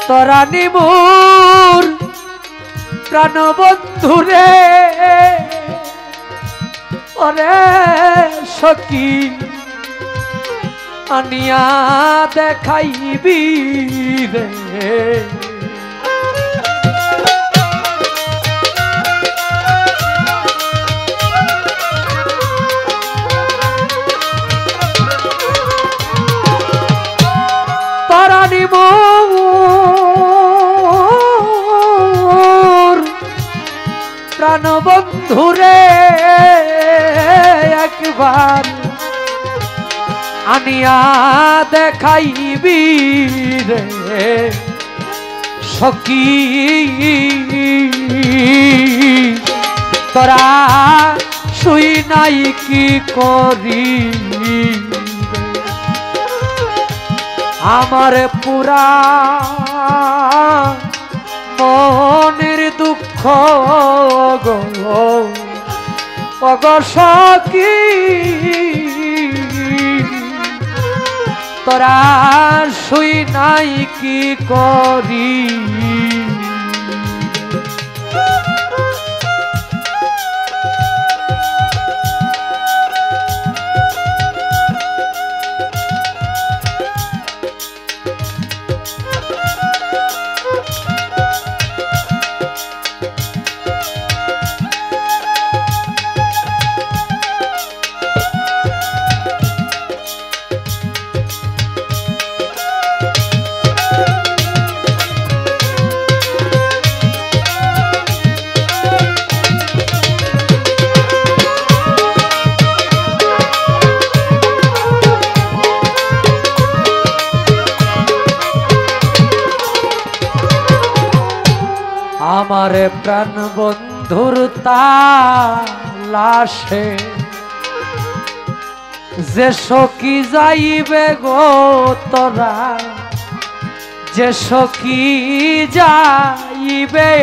তোরা নিমুর প্রাণবন্ধুরে ওরে সখী আনিয়া দেখাইবি রে তোরা নিমুর প্রাণবন্ধুরে একবার আনিয়া দেখাইবি রে সখী তোরা শুই নাই কি করি আমার পুরা মনের দুঃখ গো সখী তোরা শুই নাই কি করি আমার প্রাণ বন্ধুর তালাশে যে সখী যাইবে গো তোরা যে সখী যাইবে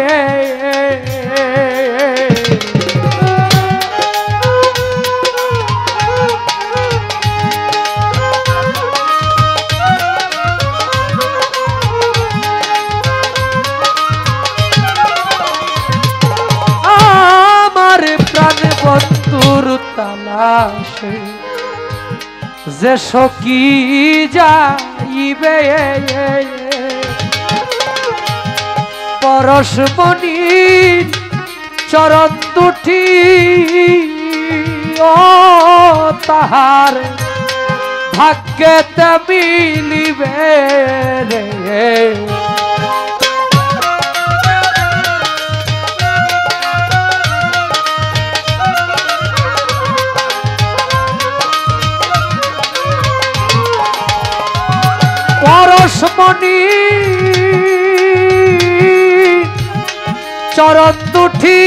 বন্ধুর তালাশে যে সখী যাইবে পরশমণির চরণ দুটি ও তাহার ভাগ্যেতে মিলিবে রে পরশমণি চরণ দুটি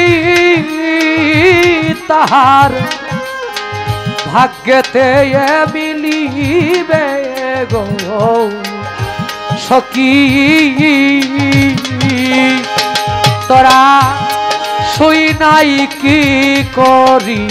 তাহার ভাগ্যেতে মিলিবে গো সখী তোরা শুই নাই কি করি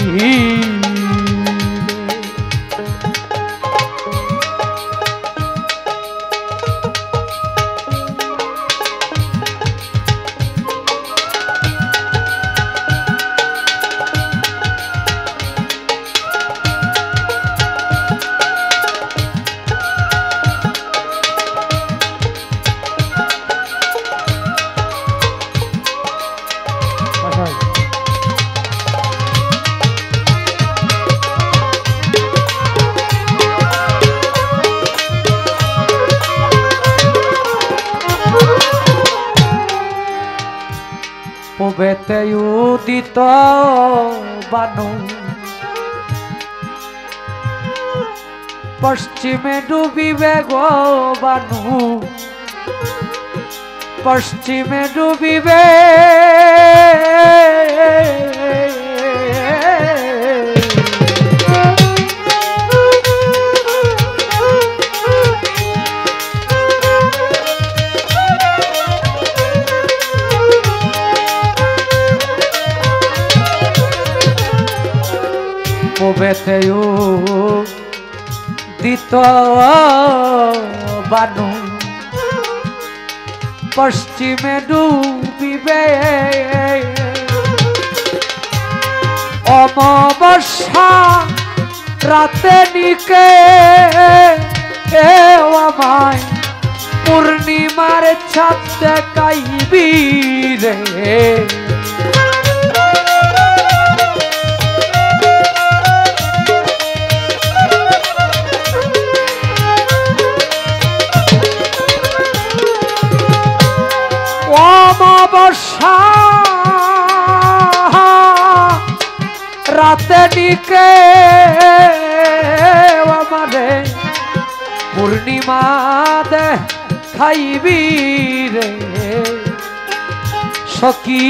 পূবেতে উদিত বানু পশ্চিমে ডুবিবে গো বানু পশ্চিমে ডুবিবে পূবেতে উদিত বানু পশ্চিমে ডুবিবে অমাবস্যা রাতে নিকে আমায় পূর্ণিমার ছাদ দেখাইবি রে অমাবস্যা রাতে নিকে আমারে পূর্ণিমা দেখাইবি রে সখী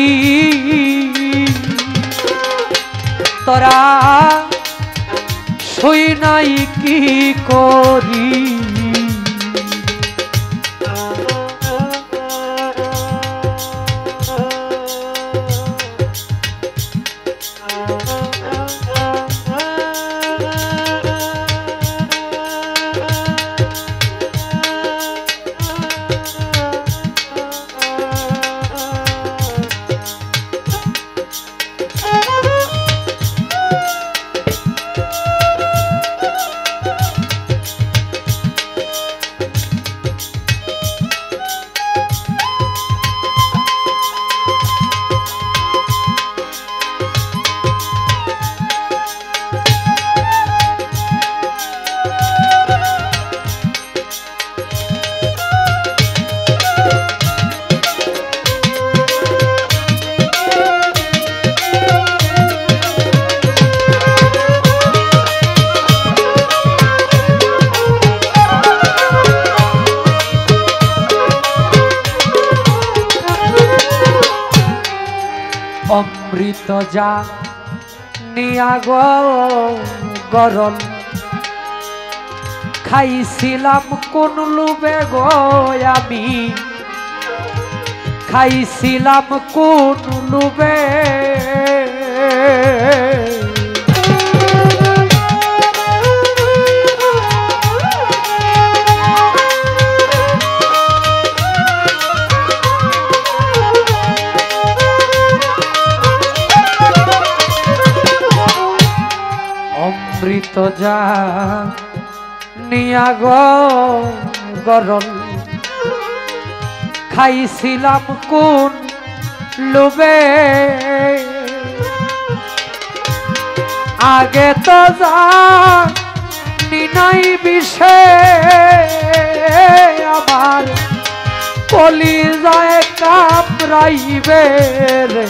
তোরা শুই নাই কি করি অমৃত যা নিয়া গরল খাইছিলাম কোন লোভে গো আমি খাইছিলাম কোন লোভে অমৃত যা নিয়া গরল খাইছিলাম কোন লোভে আগে তো যা নিনাই বিষে আমার কলিজায় কামড়াইবে রে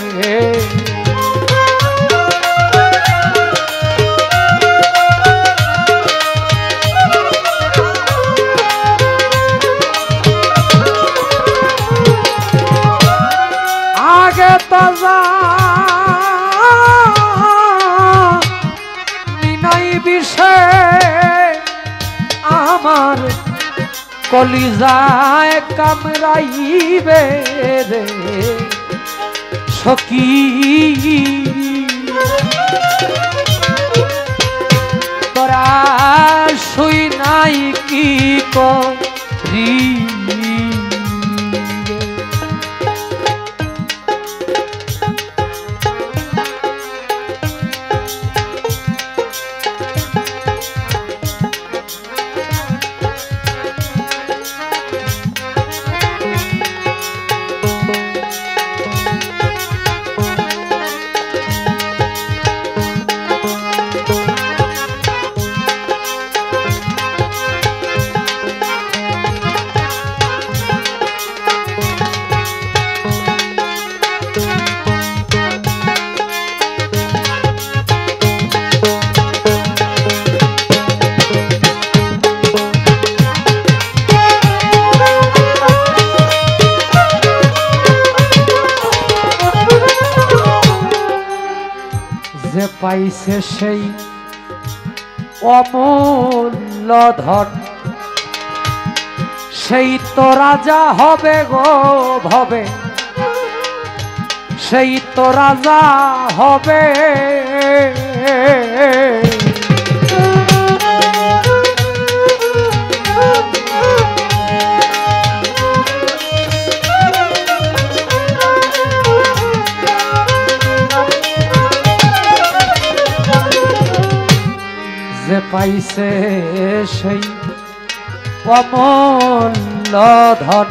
নিনাই বিষে আমার কলিজায় কামড়াইবে রে সখী তোরা শুই নাই কি করি যে পাইছে সেই অমূল্য ধন সেই তো রাজা হবে গো ভবে সেই তো রাজা হবে পাইছে সেই অমূল্য ধন,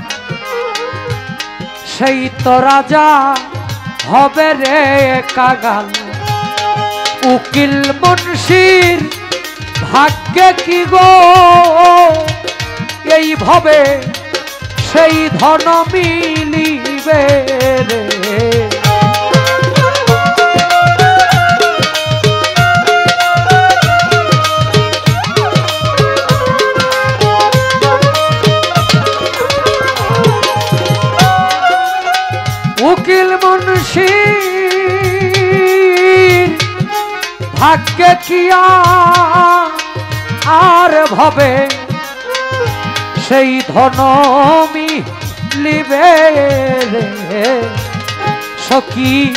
সেই তো রাজা হবে রে কাঙাল। উকিল মুন্সির ভাগ্যে কি গো এইভাবে সেই ধন মিলিবে রে। উকিল মুন্সির ভাগ্যে কি আর ভবে সেই ধন মিলিবে রে সখী।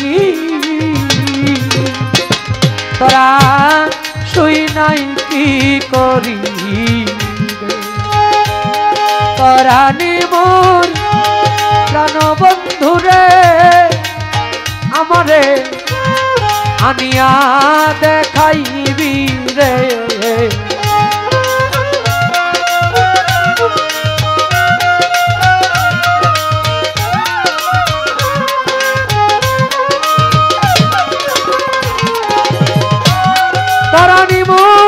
তোরা শুই নাই কি করি তোরা নিমোর প্রাণ বন্ধুরে আমারে আনিয়া দেখাইবি রে। তারানি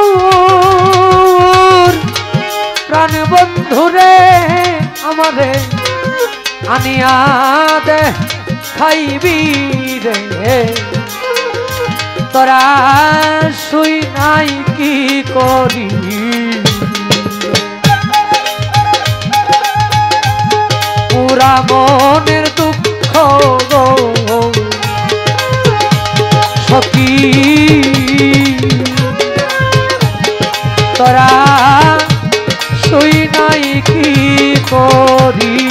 মোর প্রাণ বন্ধুরে আমারে আনিয়া দেখাইবি রে। তোরা শুই নাই কি করি পুরা মনের দুঃখ গো সখী। তোরা শুই নাই কি করি